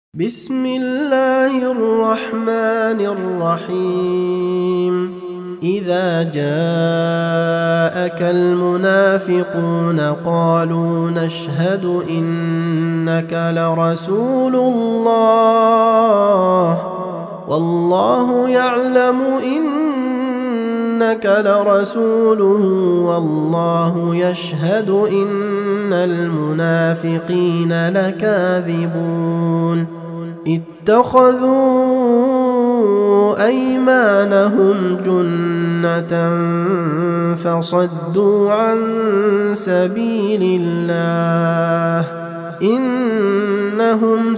بسم الله الرحمن الرحيم إذا جاءك المنافقون قالوا نشهد إنك لرسول الله والله يعلم إنك لرسوله والله يشهد إن المنافقين لكاذبون اتخذوا أيمانهم جنة فصدوا عن سبيل الله إنهم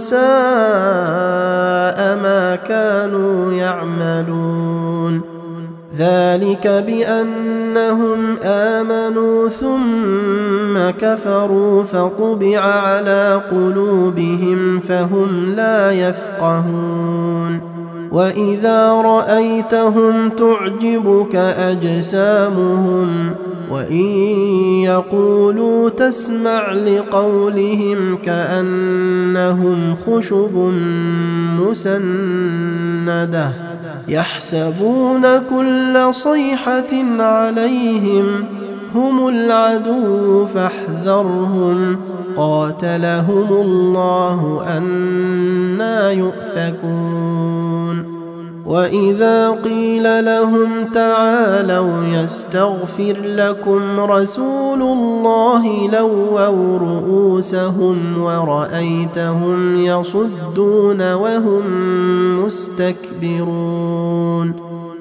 ساء ما كانوا يعملون ذلك بأنهم آمنوا ثم كفروا فطبع على قلوبهم فهم لا يفقهون وإذا رأيتهم تعجبك أجسامهم وإن يقولوا تسمع لقولهم كأنهم خشب مسندة يحسبون كل صيحة عليهم هم العدو فاحذرهم قاتلهم الله أنى يؤفكون وإذا قيل لهم تعالوا يستغفر لكم رسول الله لووا رؤوسهم ورأيتهم يصدون وهم مستكبرون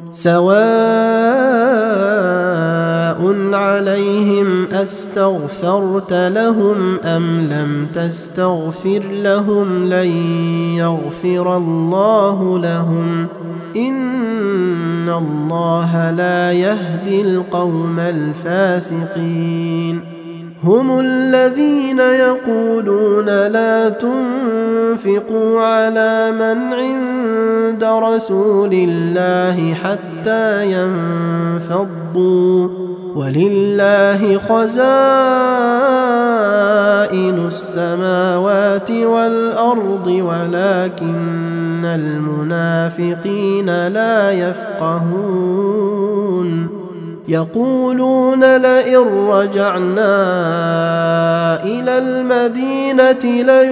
سواء عليهم أستغفرت لهم أم لم تستغفر لهم لن يغفر الله لهم إن الله لا يهدي القوم الفاسقين هم الذين يقولون لا تنفقوا على من عند رسول الله حتى ينفضوا ولله خزائن السماوات والأرض ولكن المنافقين لا يفقهون يقولون لئن رجعنا إلى المدينة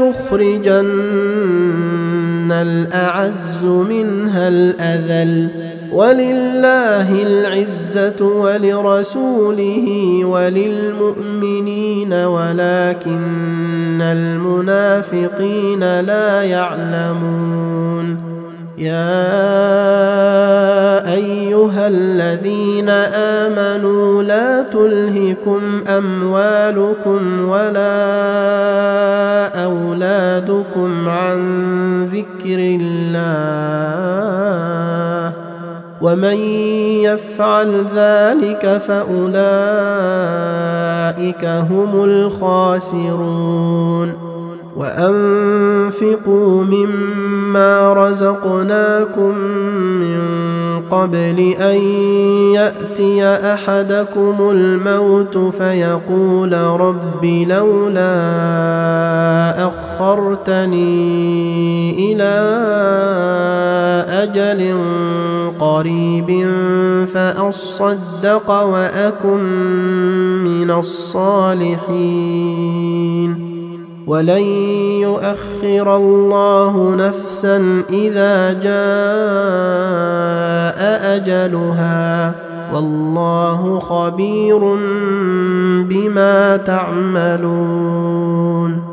ليخرجن الأعز منها الأذل ولله العزة ولرسوله وللمؤمنين ولكن المنافقين لا يعلمون يا أيها الذين آمنوا لا تلهكم أموالكم ولا أولادكم عن ذكر الله ومن يفعل ذلك فأولئك هم الخاسرون وأنفقوا مما رزقناكم من قبل أن يأتي أحدكم الموت فيقول رب لولا أخرتني إلى أجل قريب فأصدق وأكن من الصالحين ولن يؤخر الله نفسا إذا جاء أجلها والله خبير بما تعملون